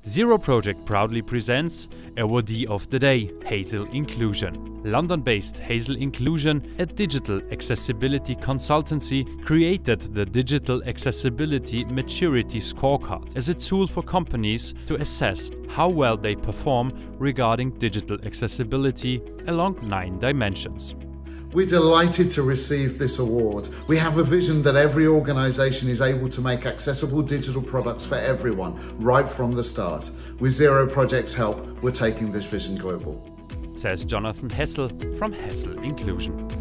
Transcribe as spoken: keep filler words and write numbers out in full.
Zero Project proudly presents Awardee of the Day, Hazel Inclusion. London-based Hazel Inclusion, a digital accessibility consultancy, created the Digital Accessibility Maturity Scorecard as a tool for companies to assess how well they perform regarding digital accessibility along nine dimensions. We're delighted to receive this award. We have a vision that every organisation is able to make accessible digital products for everyone, right from the start. With Zero Project's help, we're taking this vision global. Says Jonathan Hessel from Hessel Inclusion.